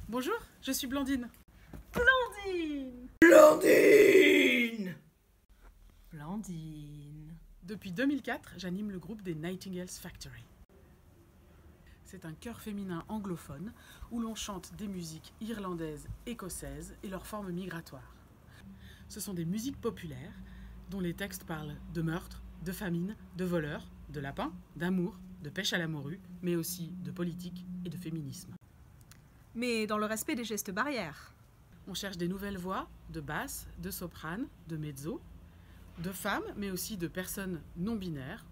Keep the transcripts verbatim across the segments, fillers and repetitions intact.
Bonjour, je suis Blandine. Blandine Blandine Blandine. Depuis deux mille quatre, j'anime le groupe des Nightingales Factory. C'est un chœur féminin anglophone où l'on chante des musiques irlandaises, écossaises et leurs formes migratoires. Ce sont des musiques populaires dont les textes parlent de meurtre, de famine, de voleurs, de lapins, d'amour, de pêche à la morue, mais aussi de politique et de féminisme. Mais dans le respect des gestes barrières. On cherche des nouvelles voix, de basse, de soprane, de mezzo, de femmes, mais aussi de personnes non binaires.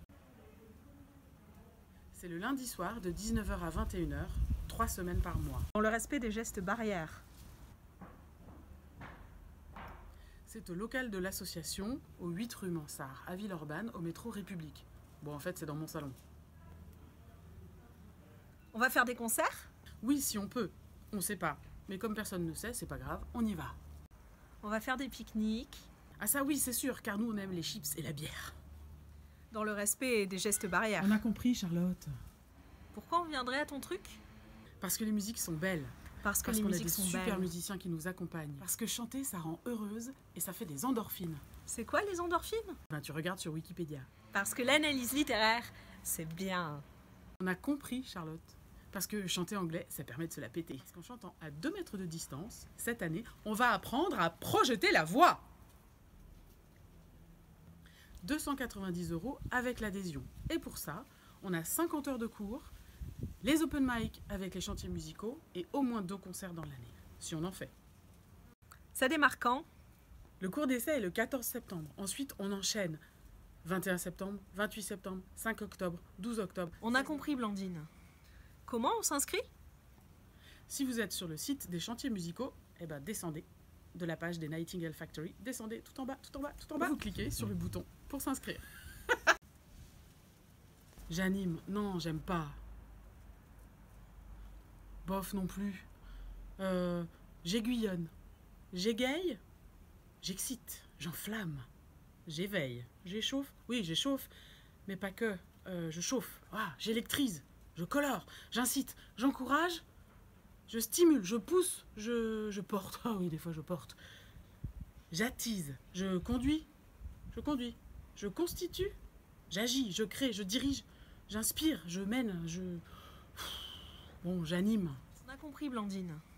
C'est le lundi soir de dix-neuf heures à vingt et une heures, trois semaines par mois. Dans le respect des gestes barrières. C'est au local de l'association, au huit rue Mansart, à Villeurbanne, au métro République. Bon, en fait, c'est dans mon salon. On va faire des concerts? Oui, si on peut. On sait pas. Mais comme personne ne sait, c'est pas grave, on y va. On va faire des pique-niques. Ah ça oui, c'est sûr, car nous on aime les chips et la bière. Dans le respect des gestes barrières. On a compris, Charlotte. Pourquoi on viendrait à ton truc? Parce que les musiques sont belles. Parce que Parce les qu'on a musiques des sont super belles. musiciens qui nous accompagnent. Parce que chanter, ça rend heureuse et ça fait des endorphines. C'est quoi les endorphines? Ben, tu regardes sur Wikipédia. Parce que l'analyse littéraire, c'est bien. On a compris, Charlotte. Parce que chanter anglais, ça permet de se la péter. Parce qu'en chantant à deux mètres de distance, cette année, on va apprendre à projeter la voix. deux cent quatre-vingt-dix euros avec l'adhésion. Et pour ça, on a cinquante heures de cours, les open mic avec les chantiers musicaux et au moins deux concerts dans l'année, si on en fait. Ça démarre quand? Le cours d'essai est le quatorze septembre. Ensuite, on enchaîne vingt et un septembre, vingt-huit septembre, cinq octobre, douze octobre. On a compris, Blandine. Comment on s'inscrit? Si vous êtes sur le site des chantiers musicaux, eh ben descendez de la page des Nightingale Factory, descendez tout en bas, tout en bas, tout en bas. Vous cliquez sur le bouton pour s'inscrire. J'anime, non, j'aime pas. Bof non plus. Euh, j'aiguillonne, j'égaye, j'excite, j'enflamme, j'éveille, j'échauffe. Oui, j'échauffe, mais pas que. Euh, je chauffe, ah, j'électrise, je colore, j'incite, j'encourage. Je stimule, je pousse, je, je porte. Ah oui, des fois je porte. J'attise, je conduis, je conduis, je constitue, j'agis, je crée, je dirige, j'inspire, je mène, je... Bon, j'anime. On a compris, Blandine.